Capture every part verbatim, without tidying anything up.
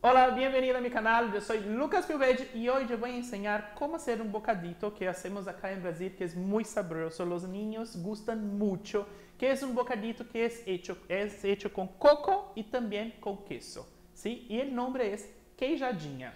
Hola, bienvenido a mi canal, yo soy Lucas Piovege y hoy yo voy a enseñar cómo hacer un bocadito que hacemos acá en Brasil, que es muy sabroso, los niños gustan mucho, que es un bocadito que es hecho, es hecho con coco y también con queso, ¿sí? Y el nombre es queijadinha.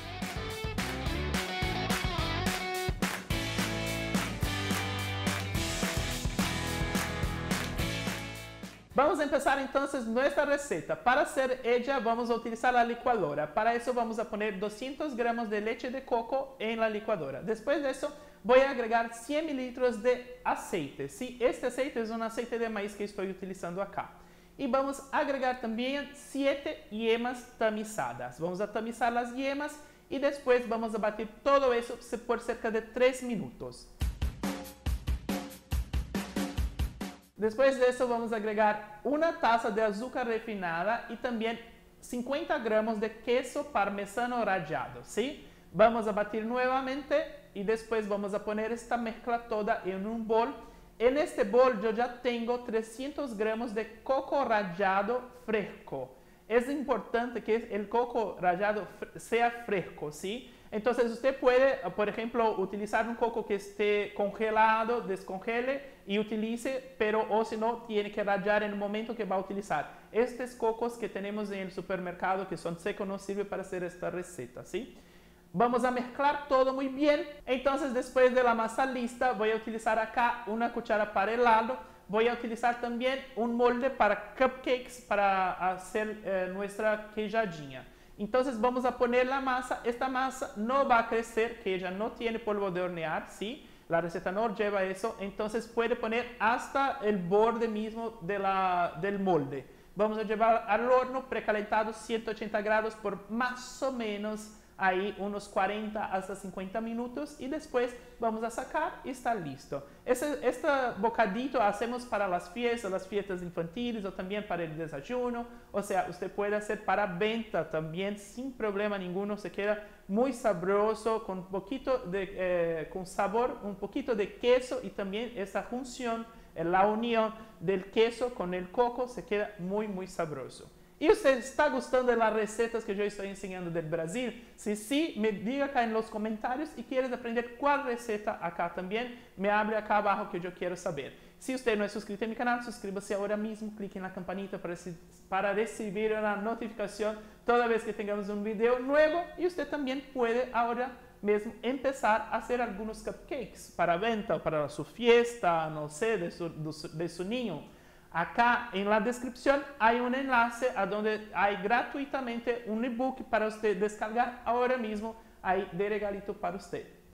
Vamos a empezar entonces nuestra receta. Para hacer ella vamos a utilizar la licuadora. Para eso vamos a poner doscientos gramos de leche de coco en la licuadora. Después de eso voy a agregar cien mililitros de aceite. ¿Sí? Este aceite es un aceite de maíz que estoy utilizando acá. Y vamos a agregar también siete yemas tamizadas. Vamos a tamizar las yemas y después vamos a batir todo eso por cerca de tres minutos. Después de eso vamos a agregar una taza de azúcar refinada y también cincuenta gramos de queso parmesano rallado, ¿sí? Vamos a batir nuevamente y después vamos a poner esta mezcla toda en un bol. En este bol yo ya tengo trescientos gramos de coco rallado fresco. Es importante que el coco rallado sea fresco, ¿sí? Entonces usted puede, por ejemplo, utilizar un coco que esté congelado, descongele y utilice, pero o si no, tiene que rallar en el momento que va a utilizar. Estos cocos que tenemos en el supermercado que son secos no sirven para hacer esta receta, ¿sí? Vamos a mezclar todo muy bien. Entonces después de la masa lista voy a utilizar acá una cuchara para helado. Voy a utilizar también un molde para cupcakes para hacer eh, nuestra queijadinha. Entonces vamos a poner la masa. Esta masa no va a crecer, que ella no tiene polvo de hornear, ¿sí? La receta no lleva eso. Entonces puede poner hasta el borde mismo de la, del molde. Vamos a llevar al horno precalentado ciento ochenta grados por más o menos ahí unos cuarenta hasta cincuenta minutos y después vamos a sacar y está listo. Este, este bocadito hacemos para las fiestas, las fiestas infantiles o también para el desayuno. O sea, usted puede hacer para venta también sin problema ninguno. Se queda muy sabroso con un poquito de eh, con sabor, un poquito de queso y también esa junción, la unión del queso con el coco se queda muy muy sabroso. ¿Y usted está gustando de las recetas que yo estoy enseñando del Brasil? Si sí, me diga acá en los comentarios y quieres aprender cuál receta acá también, me hable acá abajo que yo quiero saber. Si usted no es suscrito a mi canal, suscríbase ahora mismo, clique en la campanita para, para recibir una notificación toda vez que tengamos un video nuevo y usted también puede ahora mesmo empezar a hacer algunos cupcakes para venta o para su fiesta, no sé, de su, de su niño. Acá en la descripción hay un enlace a donde hay gratuitamente un ebook para usted descargar ahora mismo ahí de regalito para usted.